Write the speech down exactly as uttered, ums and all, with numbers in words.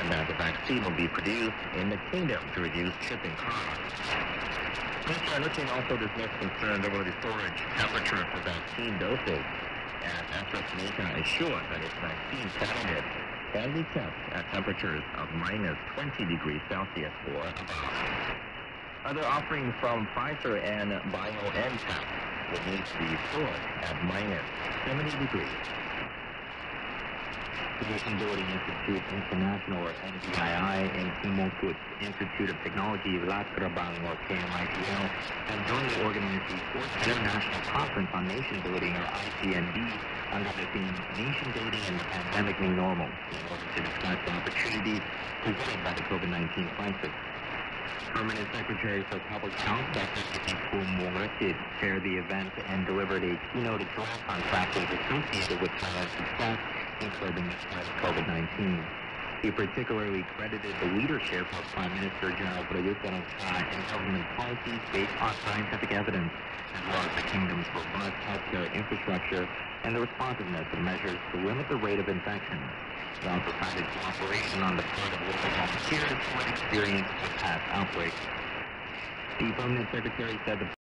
and that the vaccine will be produced in the kingdom to reduce shipping costs. Mister Anuchin also dismissed concerns over the storage temperature for vaccine doses, and AstraZeneca assured that its vaccine candidate can be kept at temperatures of minus twenty degrees Celsius or above. Other offerings from Pfizer and BioNTech will need to be stored at minus seventy degrees. The Building Institute International, or N V I I, and Kimokut Institute of Technology Lat Krabang, or K M I T L, have jointly organized the fourth International Conference on Nation Building, or I C N B, under the theme Nation Building and the Pandemic New Normal, in order to discuss the opportunities presented by the COVID nineteen crisis. Permanent Secretary for Public Health, Doctor Kumongresit, chaired the event and delivered a keynote address on factors associated with Thailand's success in curbing the spread of COVID nineteen. He particularly credited the leadership of Prime Minister General Prayut Chan-o-cha and government policies based on scientific evidence, as well as the kingdom's robust healthcare infrastructure and the responsiveness of measures to limit the rate of infection. He also cited cooperation on the part of local volunteers who had experience with past outbreaks. The Permanent Secretary said the